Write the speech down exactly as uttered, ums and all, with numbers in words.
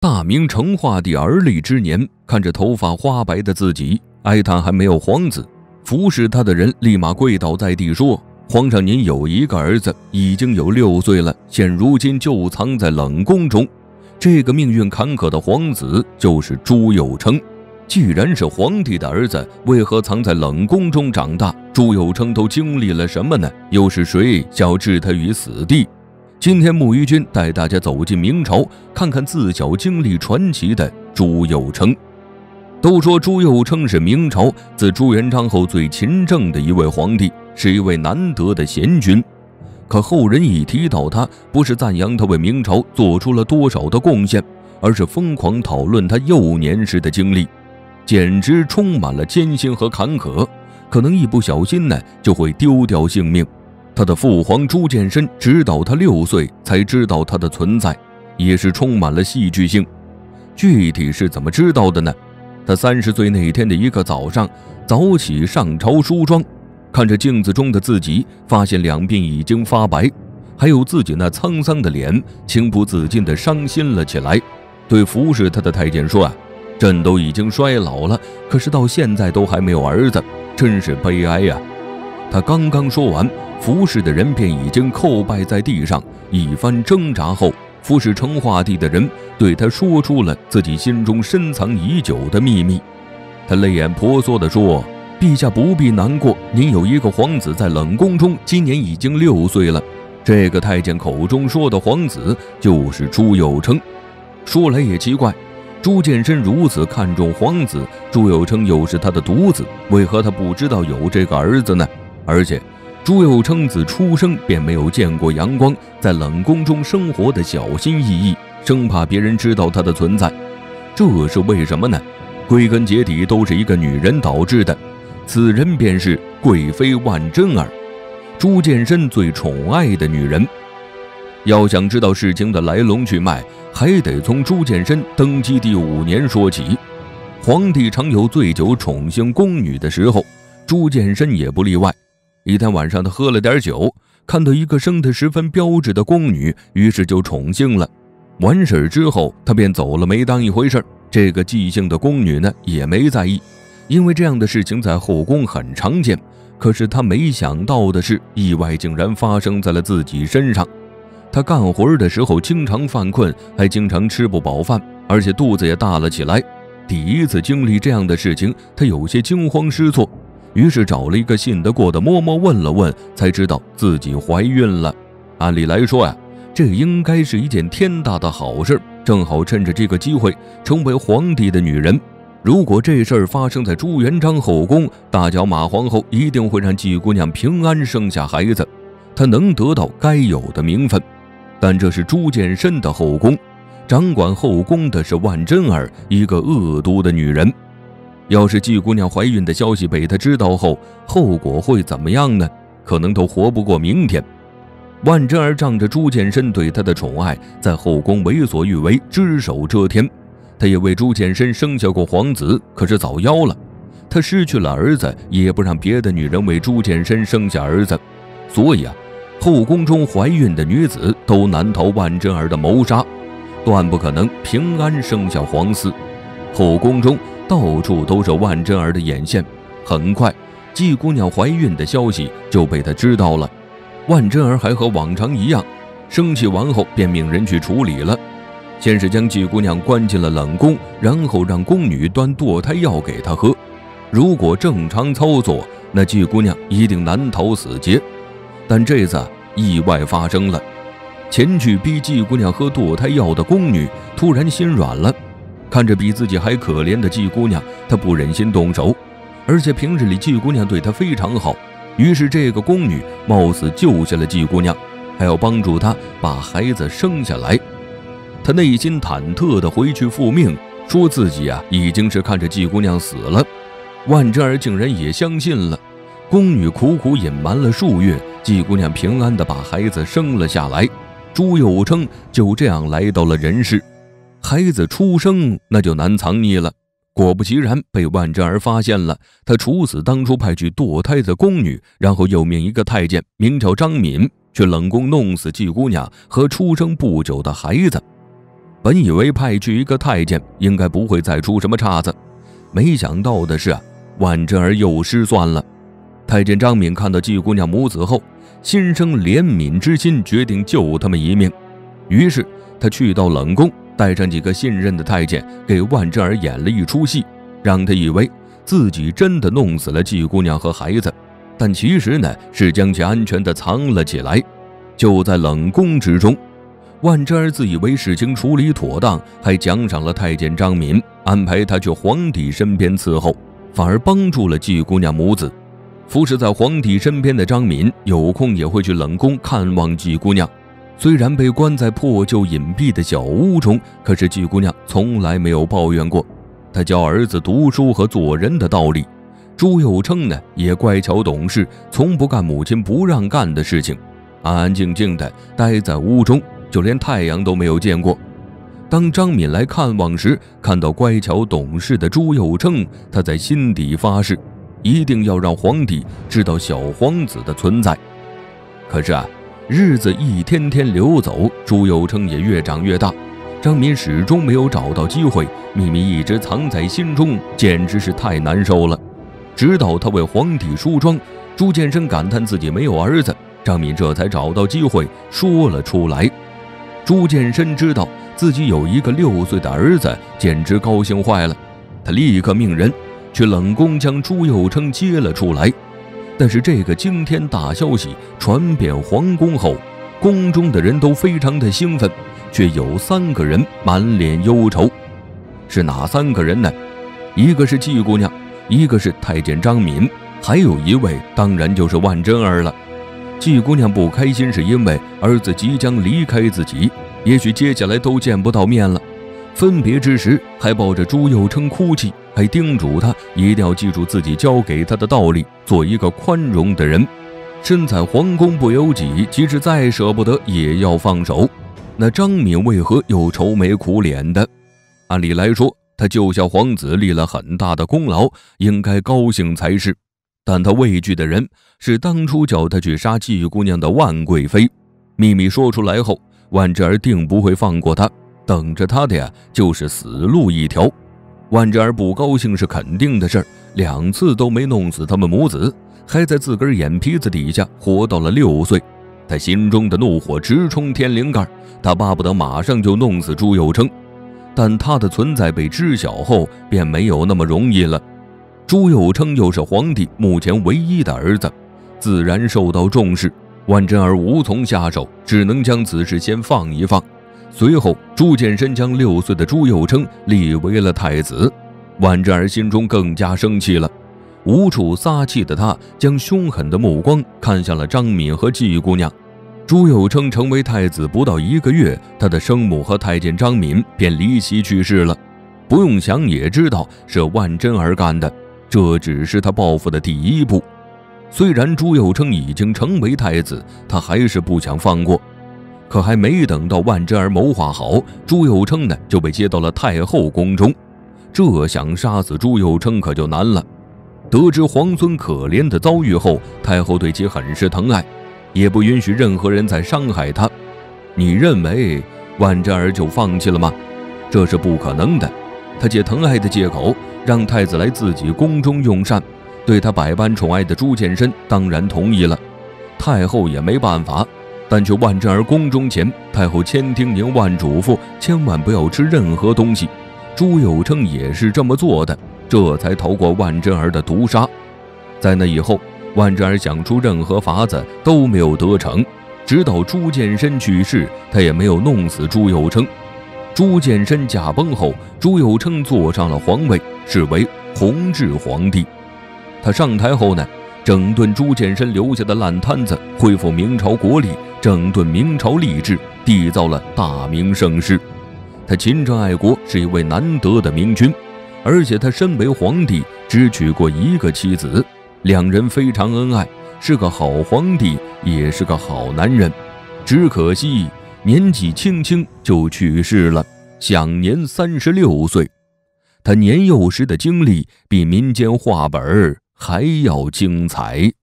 大明成化帝而立之年，看着头发花白的自己，哀叹还没有皇子。服侍他的人立马跪倒在地说：皇上您有一个儿子，已经有六岁了，现如今就藏在冷宫中。这个命运坎坷的皇子就是朱佑樘。既然是皇帝的儿子，为何藏在冷宫中长大？朱佑樘都经历了什么呢？又是谁想要置他于死地？今天木鱼君带大家走进明朝，看看自小经历传奇的朱佑樘。都说朱佑樘是明朝自朱元璋后最勤政的一位皇帝，是一位难得的贤君。可后人一提到他，不是赞扬他为明朝做出了多少的贡献，而是疯狂讨论他幼年时的经历，简直充满了艰辛和坎坷，可能一不小心呢就会丢掉性命。他的父皇朱见深直到他六岁才知道他的存在，也是充满了戏剧性。具体是怎么知道的呢？他三十岁那天的一个早上，早起上朝梳妆，看着镜子中的自己，发现两鬓已经发白，还有自己那沧桑的脸，情不自禁地伤心了起来。对服侍他的太监说啊，朕都已经衰老了，可是到现在都还没有儿子，真是悲哀呀、啊。他刚刚说完，服侍的人便已经叩拜在地上。一番挣扎后，服侍成化帝的人对他说出了自己心中深藏已久的秘密。他泪眼婆娑地说：陛下不必难过，您有一个皇子在冷宫中，今年已经六岁了。这个太监口中说的皇子就是朱佑樘。说来也奇怪，朱见深如此看重皇子，朱佑樘又是他的独子，为何他不知道有这个儿子呢？而且朱佑樘自出生便没有见过阳光，在冷宫中生活的小心翼翼，生怕别人知道他的存在。这是为什么呢？归根结底都是一个女人导致的，此人便是贵妃万贞儿，朱见深最宠爱的女人。要想知道事情的来龙去脉，还得从朱见深登基第五年说起。皇帝常有醉酒宠幸宫女的时候，朱见深也不例外。一天晚上，他喝了点酒，看到一个生得十分标致的宫女，于是就宠幸了。完事之后，他便走了，没当一回事。这个即兴的宫女呢，也没在意，因为这样的事情在后宫很常见。可是他没想到的是，意外竟然发生在了自己身上。他干活的时候经常犯困，还经常吃不饱饭，而且肚子也大了起来。第一次经历这样的事情，他有些惊慌失措，于是找了一个信得过的嬷嬷问了问，才知道自己怀孕了。按理来说呀、啊，这应该是一件天大的好事，正好趁着这个机会成为皇帝的女人。如果这事儿发生在朱元璋后宫，大脚马皇后一定会让季姑娘平安生下孩子，她能得到该有的名分。但这是朱见深的后宫，掌管后宫的是万贞儿，一个恶毒的女人。要是季姑娘怀孕的消息被他知道后，后果会怎么样呢？可能都活不过明天。万贞儿仗着朱见深对她的宠爱，在后宫为所欲为，只手遮天。她也为朱见深生下过皇子，可是早夭了。她失去了儿子，也不让别的女人为朱见深生下儿子。所以啊，后宫中怀孕的女子都难逃万贞儿的谋杀，断不可能平安生下皇嗣。后宫中到处都是万贞儿的眼线。很快，季姑娘怀孕的消息就被他知道了。万贞儿还和往常一样，生气完后便命人去处理了。先是将季姑娘关进了冷宫，然后让宫女端堕胎药给她喝。如果正常操作，那季姑娘一定难逃死劫。但这次意外发生了，前去逼季姑娘喝堕胎药的宫女突然心软了。看着比自己还可怜的季姑娘，她不忍心动手，而且平日里季姑娘对她非常好，于是这个宫女冒死救下了季姑娘，还要帮助她把孩子生下来。她内心忐忑地回去复命，说自己啊已经是看着季姑娘死了。万贞儿竟然也相信了。宫女苦苦隐瞒了数月，季姑娘平安地把孩子生了下来。朱佑樘就这样来到了人世。孩子出生那就难藏匿了，果不其然被万贞儿发现了。他处死当初派去堕胎的宫女，然后又命一个太监名叫张敏去冷宫弄死季姑娘和出生不久的孩子。 本以为派去一个太监应该不会再出什么岔子，没想到的是啊，万贞儿又失算了。太监张敏看到季姑娘母子后，心生怜悯之心，决定救他们一命。于是他去到冷宫，带上几个信任的太监，给万贞儿演了一出戏，让他以为自己真的弄死了季姑娘和孩子，但其实呢是将其安全地藏了起来。就在冷宫之中，万贞儿自以为事情处理妥当，还奖赏了太监张敏，安排他去皇帝身边伺候，反而帮助了季姑娘母子。服侍在皇帝身边的张敏有空也会去冷宫看望季姑娘。虽然被关在破旧隐蔽的小屋中，可是季姑娘从来没有抱怨过。她教儿子读书和做人的道理。朱佑称呢也乖巧懂事，从不干母亲不让干的事情，安安静静地待在屋中，就连太阳都没有见过。当张敏来看望时，看到乖巧懂事的朱佑称，他在心底发誓，一定要让皇帝知道小皇子的存在。可是啊，日子一天天流走，朱佑称也越长越大，张敏始终没有找到机会，秘密一直藏在心中，简直是太难受了。直到他为皇帝梳妆，朱见深感叹自己没有儿子，张敏这才找到机会说了出来。朱见深知道自己有一个六岁的儿子，简直高兴坏了，他立刻命人去冷宫将朱佑称接了出来。但是这个惊天大消息传遍皇宫后，宫中的人都非常的兴奋，却有三个人满脸忧愁。是哪三个人呢？一个是季姑娘，一个是太监张敏，还有一位当然就是万贞儿了。季姑娘不开心是因为儿子即将离开自己，也许接下来都见不到面了。分别之时还抱着朱佑称哭泣，还叮嘱他一定要记住自己教给他的道理，做一个宽容的人。身在皇宫不由己，即使再舍不得也要放手。那张敏为何又愁眉苦脸的？按理来说，他救下皇子立了很大的功劳，应该高兴才是。但他畏惧的人是当初叫他去杀季姑娘的万贵妃。秘密说出来后，万贞儿定不会放过他，等着他的呀就是死路一条。万贞儿不高兴是肯定的事儿，两次都没弄死他们母子，还在自个儿眼皮子底下活到了六岁。他心中的怒火直冲天灵盖，他巴不得马上就弄死朱佑称。但他的存在被知晓后，便没有那么容易了。朱佑称又是皇帝目前唯一的儿子，自然受到重视。万贞儿无从下手，只能将此事先放一放。随后朱见深将六岁的朱佑称立为了太子。万贞儿心中更加生气了，无处撒气的他将凶狠的目光看向了张敏和季姑娘。朱佑称成为太子不到一个月，他的生母和太监张敏便离奇去世了。不用想也知道是万贞儿干的，这只是他报复的第一步。虽然朱佑称已经成为太子，他还是不想放过。可还没等到万贞儿谋划好，朱佑称呢就被接到了太后宫中。这想杀死朱佑称可就难了。得知皇孙可怜的遭遇后，太后对其很是疼爱，也不允许任何人再伤害他。你认为万贞儿就放弃了吗？这是不可能的。他借疼爱的借口，让太子来自己宫中用膳，对他百般宠爱的朱见深当然同意了。太后也没办法，但去万贞儿宫中前，太后千叮咛万嘱咐，千万不要吃任何东西。朱佑称也是这么做的，这才逃过万贞儿的毒杀。在那以后，万贞儿想出任何法子都没有得逞，直到朱见深去世，他也没有弄死朱佑称。朱见深驾崩后，朱佑称坐上了皇位，是为弘治皇帝。他上台后呢，整顿朱见深留下的烂摊子，恢复明朝国力，整顿明朝吏治，缔造了大明盛世。他勤政爱国，是一位难得的明君，而且他身为皇帝，只娶过一个妻子，两人非常恩爱，是个好皇帝，也是个好男人。只可惜年纪轻轻就去世了，享年三十六岁。他年幼时的经历比民间话本还要精彩。